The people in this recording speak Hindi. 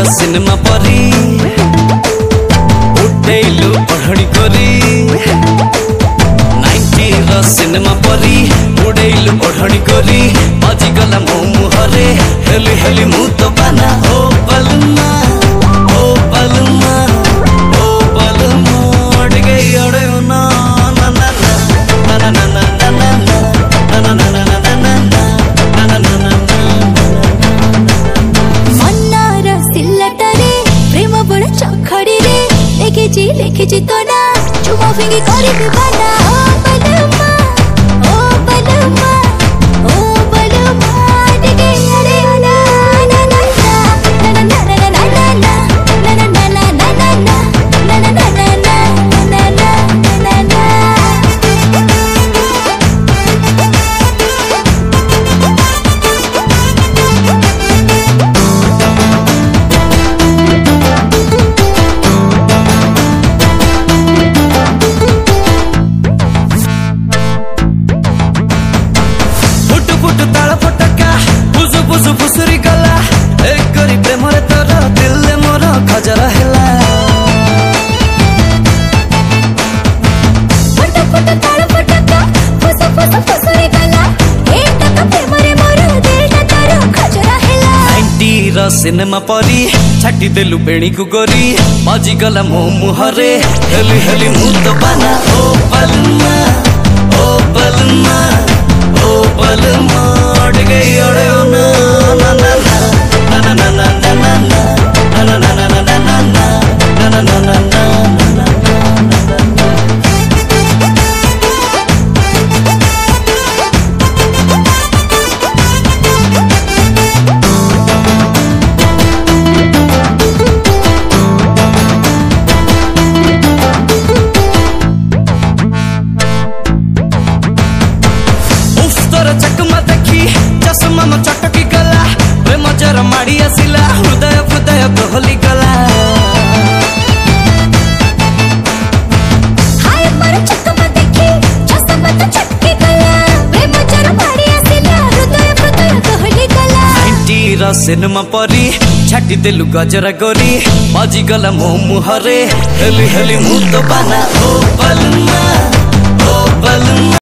सिनेमा परी उठेलु पढ़ी करी 90 रो सिनेमा परी उड़ेलु पढ़ी करी बाजीगला मो मुहरे हेली हेली मु तो बाना ओ बलमा ओ बलमा ओ बलमा उड़ गई अड़े ना ना ना ना ना ना ना ना ना ना ना लेखिची तो ना चुमा फिंगी करी दीवाना ओ बलमा डिगे अरे ना ना ना ना ना ना ना ना ना ना ना ना ना ना ना ना ना ना फुसुरी गला एक गरी प्रेम रे तोर दिल मोर खजरा हेला फट फट ताल फटका फुसुरी गला एक टका प्रेम रे मोर दिल तोर खजरा हेला 90 रो सिनेमा परी छाटी देलु बेणी को गोरी बाजी गला मो मुहरे हेली हेली मु तो बाना ओ बलमा ओ बलमा ओ बलमा उड़ गई अड़े ना ना ना ना ना ना ना ना ना ना ना ना ना ना ना ना ना ना चकमा देखी चश्मा म चटकी गला प्रेम जर माड़ी आसिला हृदय हृदय दोहली गला हाय पर चकमा देखी चश्मा म चटकी गला प्रेम जर माड़ी आसिला हृदय हृदय दोहली गला 90 रो सिनेमा परी छाटी देलु गजरा गोरी बाजी गला मो मुहरे हेली हेली मु तो बाना ओ बलमा ओ बलमा।